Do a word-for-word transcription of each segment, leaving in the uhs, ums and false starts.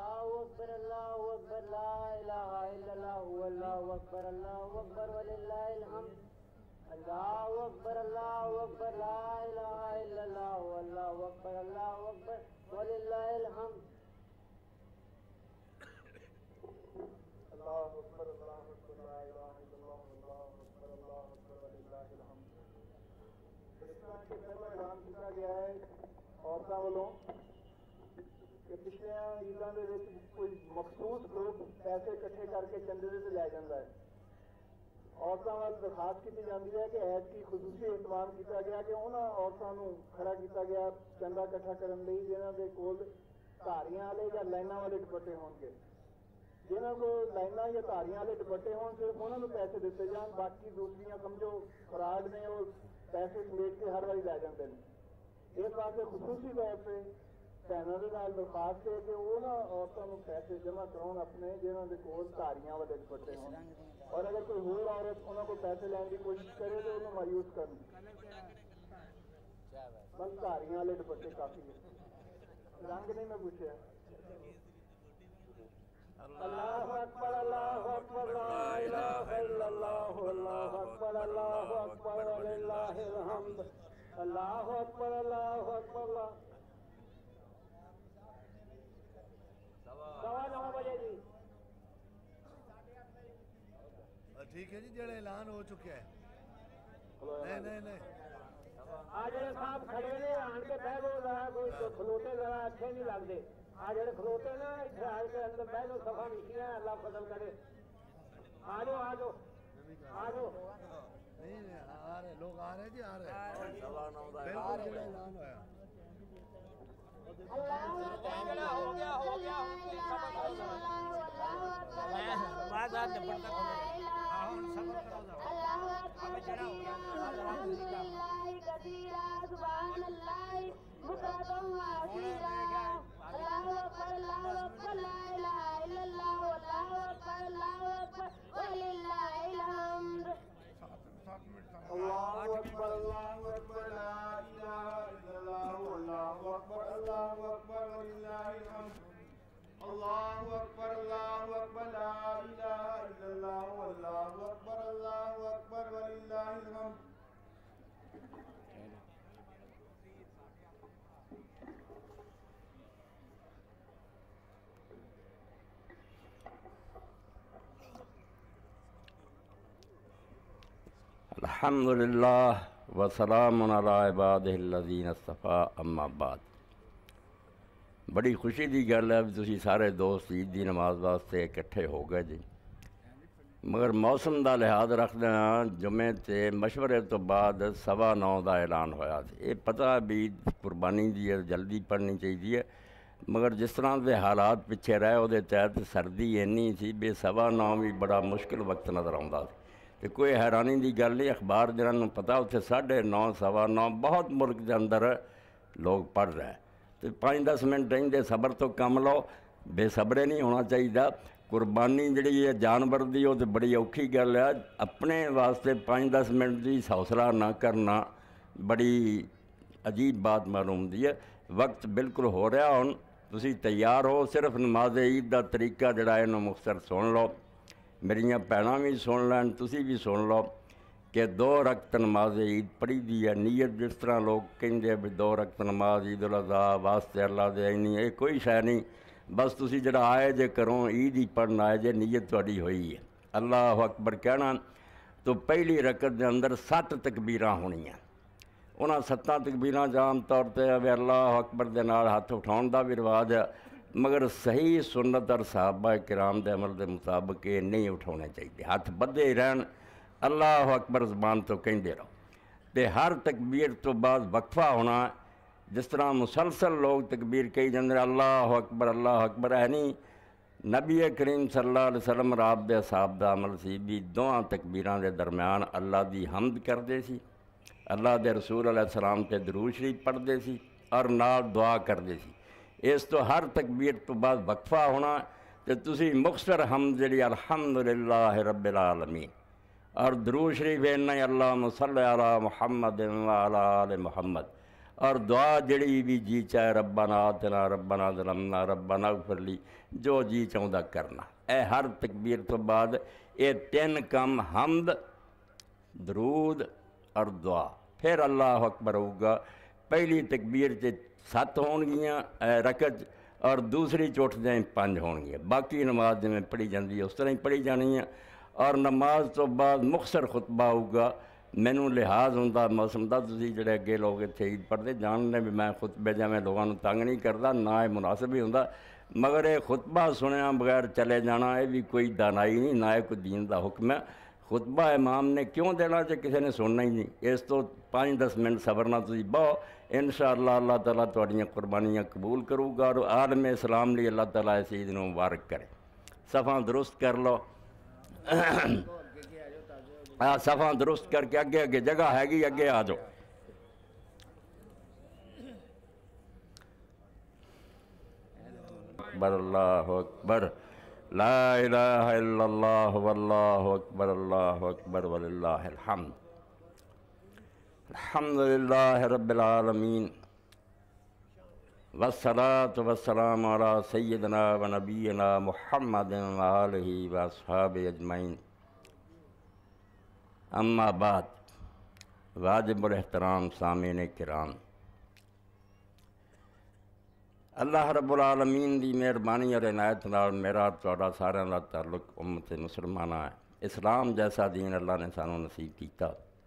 اللہ اکبر اللہ اکبر لا الہ الا اللہ واللہ اکبر اللہ اکبر وللہ الحمد اللہ اکبر اللہ اکبر لا الہ الا اللہ واللہ اکبر اللہ اکبر وللہ الحمد اللہ اکبر اللہ اکبر لا الہ الا اللہ واللہ اکبر اللہ اکبر وللہ الحمد۔ اس طرح کے پہلا اعلان کیا گیا ہے عورتوں والوں کہ پچھلے عیداں دے وچ کوئی مخصوص لوگ پیسے اکٹھے کر کے چندے تے لے جاندا ہے۔ عورتوں وال درخواست کی جاتی ہے کہ ایت کی خصوصی اہتمام کیا گیا کہ انہاں عورتوں نوں کھڑا کیا گیا چندہ اکٹھا کرن لئی جنہاں دے کول دھاریاں والے یا لائناں والے دوپٹے ہون گے۔ جنہاں کو لائناں یا دھاریاں والے دوپٹے ہون صرف انہاں نوں پیسے دیتے جان، باقی دوسریاں سمجھو فراڈ نے وہ پیسے سمیٹ کے ہر واری لے جاندے ہیں۔ اس واسطے خصوصی طور پہ بہنوں کے نال درخواست ہے کہ وہ نا عورتوں کو پیسے جمع کراؤ اپنے جنہوں کے کول دھاریاں والے دوپٹے ہوں، اور اگر کوئی ہور عورت انہوں کو پیسے لینے کی کوشش کرے تو انہوں مایوس کریں، بس دھاریاں والے دوپٹے کافی ہیں، رنگ نہیں میں پوچھا۔ اللہ اکبر اللہ اکبر لا الہ الا اللہ اللہ اکبر اللہ اکبر وللہ الحمد اللہ اکبر اللہ اکبر اللہ سوا نو بجے جی ٹھیک ہے جی، جڑا اعلان ہو چکا ہے۔ نہیں نہیں نہیں آ جڑے صاحب کھڑے نے آن کے بہ لو ذرا، کوئی کھلوتے ذرا اچھے نہیں لگتے، آ جڑے کھلوتے نا اتنے آ کے اندر بہ لو، صفا نکلیاں اللہ فضل کرے، آ جاؤ آ جاؤ آ جاؤ۔ نہیں نہیں آ رہے لوگ، آ رہے جی آ رہے بالکل جڑا اعلان ہوا۔ ہو گیا ہو گیا اللہ اکبر اللہ اکبر لا الہ الا اللہ واللہ اکبر اللہ اکبر وللہ الحمد اللہ اکبر اللہ اکبر لا الہ الا اللہ واللہ اکبر اللہ اکبر وللہ الحمد۔ الحمدللہ وسلام علی عبادہ الذین اصطفیٰ، اما بعد۔ بڑی خوشی دی گل ہے بھی تسی سارے دوست عید دی نماز واسطے اکٹھے ہو گئے جی، مگر موسم دا لحاظ رکھدے ہاں جمعے تے مشورے تو بعد سوا نو دا اعلان ہویا سی۔ یہ پتہ بھی قربانی دی ہے، جلدی پڑھنی چاہیے، مگر جس طرح دے حالات پیچھے رہے وہ تحت سردی اینی سی بھی سوا نو بھی بڑا مشکل وقت نظر آتا سی، تو کوئی حیرانی دی گل نہیں، اخبار جنہوں پتہ اتنے ساڑھے نو سوا نو بہت ملک دے اندر لوگ پڑھ رہے، تو پانچ دس منٹ رہندے صبر تو کم لو، بے صبرے نہیں ہونا چاہیے۔ قربانی جڑی ہے جانور دی وہ تو بڑی اوکھی گل ہے، اپنے واسطے پانچ دس منٹ دی حوصلہ نہ کرنا بڑی عجیب بات معلوم دی ہے۔ وقت بالکل ہو رہا، ہن تسی تیار ہو، صرف نماز عید دا طریقہ جڑا ہے انہوں مختصر سن لو، میریاں بھیناں بھی سن لین، تسی بھی سن لو کہ دو رکعت نماز عید پڑھی دی ہے۔ نیت جس طرح لوگ کہندے بھی دو رکعت نماز عید الاضحیٰ واسطے اللہ دے نہیں، یہ کوئی شے نہیں، بس تسی جڑا آئے جے کروں عید ہی پڑھنا آئے جے، نیت تہاڈی ہوئی ہے۔ اللہ اکبر کہنا تو پہلی رکعت دے اندر سات تکبیراں ہونیاں، انہاں ستاں تکبیراں عام طور تے اللہ اکبر دے نال ہاتھ اٹھاؤن دا بھی رواج ہے، مگر صحیح سنت اور صحابہ کرام دے عمل دے مطابق یہ نہیں اٹھانے چاہیے، ہاتھ بدھے ہی رہن، اللہ اکبر زبان تو کہندے رہو، تے ہر تکبیر تو بعد وقفہ ہونا، جس طرح مسلسل لوگ تکبیر کہی جاندے اللہ اکبر اللہ اکبر ہے نہیں، نبی کریم صلی اللہ علیہ وسلم رات دے اصحاب دا عمل سی بھی دواں تکبیراں دے درمیان اللہ دی حمد کردے سی، اللہ دے رسول علیہ السلام تے درود شریف پڑھدے سی اور نال دعا کردے سی۔ اس تو ہر تکبیر تو بعد وقفہ ہونا، تے تسی مختصر حمد جڑی الحمدللہ رب العالمین اور درود شریف انہی اللہم صلی علی محمد وعلی آل محمد اور دعا جڑی بھی جی چاہے ربنا آتنا ربنا ظلمنا ربنا اغفر لی جو جی چاہتا کرنا. اے ہر تکبیر تو بعد اے تین کم حمد درود اور دعا. پھر اللہ اکبر ہوگا. پہلی تکبیر سے سات ہون گیاں رکعت اور دوسری چوٹدیں پانچ ہون گیا. باقی نماز جی پڑھی جاتی ہے اس طرح ہی پڑھی جانی ہے. اور نماز تو بعد مختصر خطبہ ہوگا. مینوں لحاظ ہوتا موسم کا تھی جڑے اگے لوگ اتنے عید پڑھتے جاننے بھی میں خطبے جا میں لوگوں تنگ نہیں کرتا نہ یہ مناسب ہی ہوتا. مگر یہ خطبہ سنیا بغیر چلے جانا یہ بھی کوئی دانائی نہیں نہ یہ کوئی دین دا حکم ہے. خطبہ امام نے کیوں دینا جے کسی نے سننا ہی نہیں. اس تو پانچ دس منٹ صبر نہ تھی بہو انشاءاللہ اللہ تعالیٰ تھوڑیاں قربانیاں قبول کرو گا اور عالم اسلام لیے اللہ تعالیٰ اس عید نو مبارک کرے. صفحہ درست کر لو. ہاں صفحہ درست کر کے اگے اگے جگہ ہے گی اگے آ جاؤ. اکبر اللہ اکبر لا الہ الا اللہ واللہ اکبر اللہ اکبر وللہ الحمد. الحمدللہ رب العالمین والصلاة والسلام علی سیدنا و نبینا محمد و آلہ و اصحابہ اجمعین. اما بعد واجب الاحترام سامعین کرام، اللہ رب العالمین دی مہربانی اور عنایت نال میرا تہاڈا سارا دا تعلق امت مسلمانہ ہے. اسلام جیسا دین اللہ نے سانوں نصیب کیتا.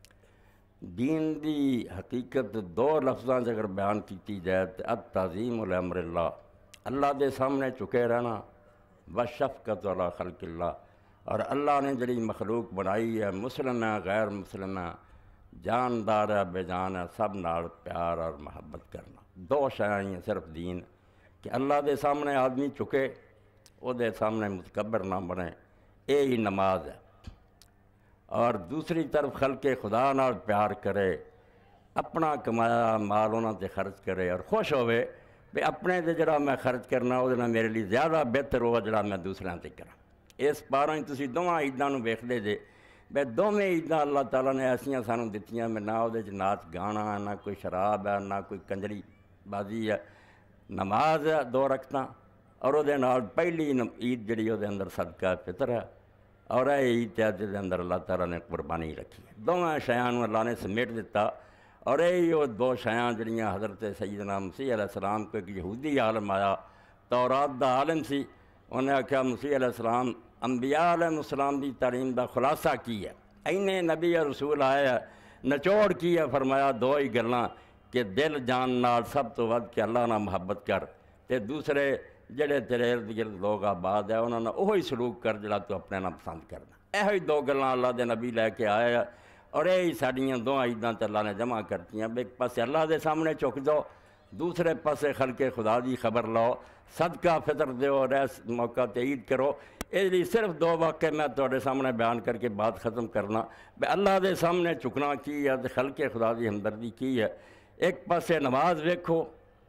دین دی حقیقت دو لفظاں اگر بیان کیتی جائے تو التعظیم لامر اللہ، اللہ دے سامنے چکے رہنا، والشفقۃ علی خلق اللہ، اور اللہ نے جڑی مخلوق بنائی ہے مسلم ہے غیر مسلم ہے جاندار ہے بے جان ہے سب نال پیار اور محبت کرنا. دو شائیں صرف دین کہ اللہ دے سامنے آدمی چکے او دے سامنے متکبر نہ بنے، اے ہی نماز ہے. اور دوسری طرف خلق خدا نال پیار کرے، اپنا کمایا مال انہاں تے خرچ کرے اور خوش ہوئے بے اپنے تے جڑا میں خرچ کرنا وہ جڑا میرے لیے زیادہ بہتر ہوا جڑا میں دوسرے تے کراں. اس پاروں ہی تسی دوواں عیداں نوں ویکھدے جے بے دوویں عیداں اللہ تعالیٰ نے ایسیاں سانوں دتیاں میں نہ وہ ناچ گانا ہے نہ کوئی شراب ہے نہ کوئی کنجری بازی ہے. نماز ہے دو رکعتاں اور وہ پہلی عید جڑی وہ اندر صدقہ فطر ہے اور یہ عید دے اندر اللہ تعالیٰ نے قربانی رکھی ہے. دونوں شیاں اللہ نے سمیٹ دیتا. اور یہ وہ دو شیاں جڑیاں حضرت سیدنا مسیح علیہ السلام کو ایک یہودی عالم آیا تورات دا عالم سی. انہیں آخیا مسیح علیہ السلام انبیاء علیہ السلام دی تعلیم دا خلاصہ کی ہے، اینے نبی رسول آئے ہے نچوڑ کی ہے. فرمایا دو ہی گلاں کہ دل جان نال سب تو ود کہ اللہ نہ محبت کر تے دوسرے جڑے تیرے ارد گرد لوگ آباد ہے انہوں نے وہی سلوک کر جڑا تو اپنے نہ پسند کرنا. یہ دو گلاں اللہ دے نبی لے کے آئے ہے اور یہی ساڈیاں دو عیداں تے اللہ نے جمع کرتیاں. ایک پاسے اللہ دے سامنے چک دو، دوسرے پاسے خلق خدا دی خبر لو، صدقہ فطر دیو اور اس موقع تے عید کرو. اس لیے صرف دو واقعے میں تواڈے سامنے بیان کر کے بات ختم کرنا بے اللہ دے سامنے چکنا کی ہے تے خلق خدا دی ہمدردی کی ہے. ایک پاسے نماز ویکھو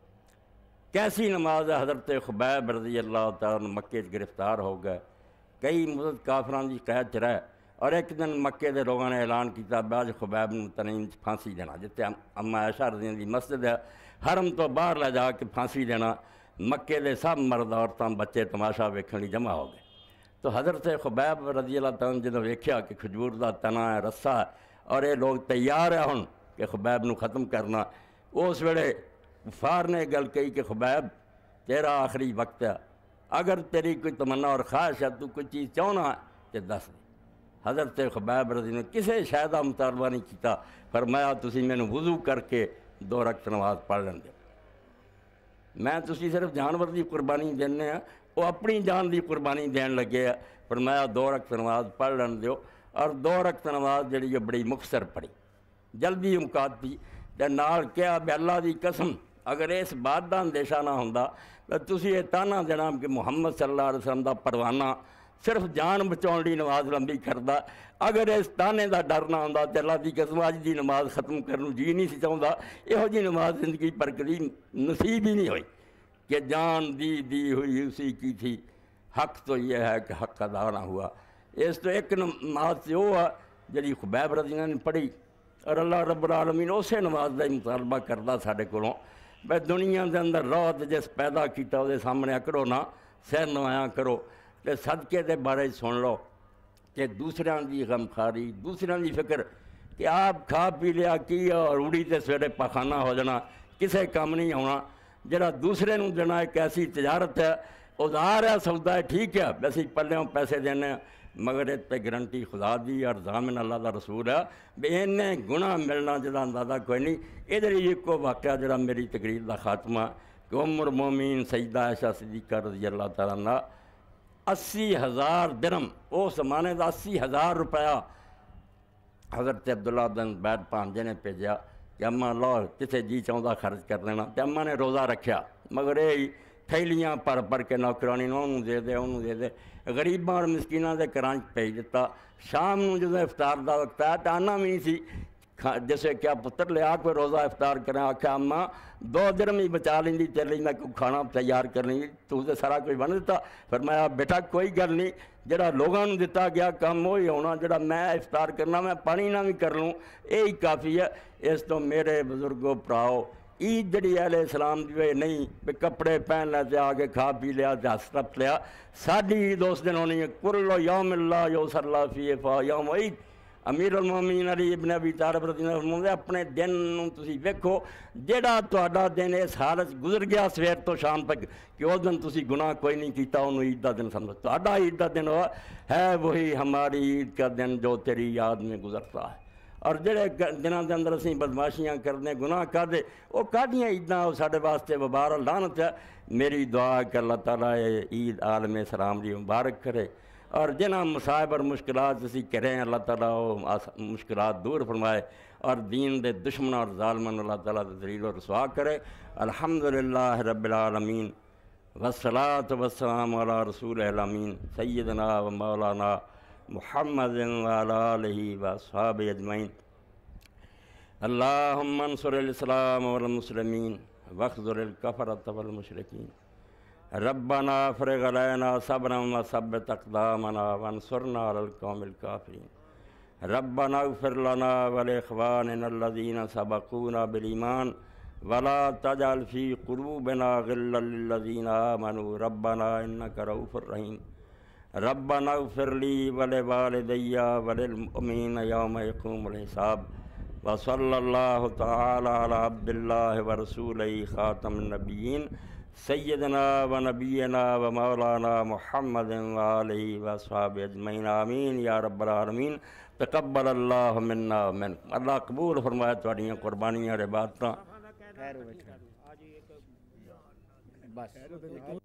کیسی نماز ہے. حضرت خبیب رضی اللہ تعالیٰ مکے گرفتار ہو گئے، کئی مدت کافران دی قید چ رہے اور ایک دن مکے دے لوگوں نے اعلان کیتا باج خبیب نو تنین پھانسی دینا. جتے اما عائشہ رضی اللہ دی مسجد ہے حرم تو باہر لے جا کے پھانسی دینا. مکے دے سب مرد عورتاں بچے تماشا ویکھن لئی جمع ہو گئے. تو حضرت خبیب رضی اللہ تعالیٰ جدوں ویکھیا کہ کھجور دا تنا ہے رسا ہے اور یہ لوگ تیار ہے ہن کہ خبیب نو ختم کرنا، اس ویلے کفار نے گل کہی کہ خبیب تیرا آخری وقت ہے، اگر تیری کوئی تمنا اور خواہش ہے تو کوئی چیز چاہنا ہے تو دس دے. حضرت خبیب رضی نے کسے شے دا مطالبہ نہیں کیتا. فرمایا تسی مینوں وضو کر کے دو رکعت نماز پڑھ لین دے. میں تسی صرف جانور دی قربانی دینے ہیں، وہ اپنی جان دی قربانی دین لگے ہے. فرمایا دو رکعت نماز پڑھ لین دیو اور دو رکعت نماز جڑی ہے بڑی مختصر پڑھی، جلدی مکات دی تے نال کہا بے اللہ دی قسم اگر اس بات دا اندیشہ نہ ہوندا تو تسی یہ تانا دینا کہ محمد صلی اللہ علیہ وسلم دا پروانہ صرف جان بچاؤن لی نماز لمبی کردا. اگر اس تانے دا ڈر نہ ہوندا تے اللہ دی قسم اج دی نماز ختم کرنوں جی نہیں سی چاہندا. یہو جی نماز زندگی پر کبھی نصیب ہی نہیں ہوئی کہ جان دی دی ہوئی اسی کی تھی. حق تو یہ ہے کہ حق ادا نہ ہوا. اس تو ایک نماز سے وہ ہے جڑی خبیب رضی اللہ نے پڑھی اور اللہ رب العالمین اسے نماز کا مطالبہ کرتا سارے کو بھائی دنیا کے اندر رہو تو جس پیدا کیا وہ سامنے اکڑو نہ سر نوایا کرو تو صدقے کے بارے سن لو کہ دوسروں کی غمخاری دوسروں کی فکر کہ آپ کھا پی لیا کی اور اڑی تے سویرے پاخانہ ہو جانا کسے کام نہیں آنا جڑا دوسرے نو دینا ایک ایسی تجارت ہے ادھار ہے سودا ہے ٹھیک ہے ویسے پلوں پیسے دینے مگر اس پہ گارنٹی خدا دی اور ضامن اللہ دا رسول ہے بے انہیں گناہ ملنا جدا اندازہ کوئی نہیں ادھر ہی کو واقعہ جڑا میری تقریر دا خاتمہ کہ ام المومنین سیدہ عائشہ صدیقہ رضی اللہ تعالیٰ عنہ اسی ہزار درم اس زمانے دا اسی ہزار روپیہ حضرت عبداللہ بن زبیر بھانجے نے بھیجا کہ اماں لو کسے جی چاہتا خرچ کر دینا تو اماں نے روزہ رکھیا مگر یہ تھیلیاں پر پر کے نوکرانی انہوں دے دے انہوں دے دے غریباں اور مسکیناں دے کرانچ بھیج دیتا شام نو جدو افطار دا وقت آیا تو آنا بھی نہیں سی جیسے کیا پتر لیا کوئی روزہ افطار کریں آکھا اماں دو درم ہی بچا لیں تیرے میں کوئی کھانا تیار کرنی تو اسے سارا کوئی بن دیتا فرمایا بیٹا کوئی گل نہیں جڑا لوگوں نے دیتا گیا کام وہی ہونا جڑا میں افطار کرنا میں پانی نہ بھی کر لوں یہی کافی ہے اس تو میرے بزرگوں پراؤ عید جڑی اہل اسلام دی وے نہیں بھی کپڑے پہن لے تے آگے کھا پی لیا تے ہس ٹپ لیا ساڈی عید اس دن ہونی ہے کل یوم اللہ یوسر اللہ فیہ فا یوم عید امیر المومنین علی ابن ابی طالب رضی اللہ عنہ اپنے دن نوں تسی ویکھو جیڑا تہاڈا دن اس حالت گزر گیا سویر تو شام تک کہ اس دن تسی گناہ کوئی نہیں کیتا انہوں عید دا دن سمجھو تہاڈا عید دا دن ہوا ہے وہی ہماری عید کا دن جو تیری یاد میں گزرتا ہے اور جڑے دنوں کے اندر اسی بدماشیاں کرنے گناہ کر دے وہ کاڈیاں عیداں وہ سارے واسطے وبار اور لعنت ہے میری دعا کہ اللہ تعالیٰ عید عالم اسلام دی مبارک کرے اور جنہاں مصائب اور مشکلات اسی کریں اللہ تعالیٰ وہ مشکلات دور فرمائے اور دین دے دشمن اور ظالمن اللہ تعالیٰ ذلیل و رسوا کرے الحمدللہ رب العالمین والصلاة والسلام علی رسول الامین سیدنا و مولانا محمد وعلی آلہ واصحابہ اجمعین اللہم انصر الاسلام والمسلمین واخذل الکفرۃ والمشرکین ربنا افرغ علینا صبرا وثبت اقدامنا وانصرنا علی القوم الکافرین ربنا اغفر لنا ولاخواننا الذین سبقونا بالایمان ولا تجعل فی قلوبنا غلا للذین آمنوا ربنا انک رؤوف رحیم ربنا اغفر لی ولوالدی وللمؤمنین یوم یقوم الحساب وصلی اللہ تعالی علی عبد اللہ ورسولہ خاتم النبیین سیدنا و نبینا و مولانا محمد وآلہ واصحابہ اجمعین آمین یا رب العالمین تقبل اللہ منا و منکم اللہ قبول فرمائے تواڈیاں قربانیاں اور عبادتاں بس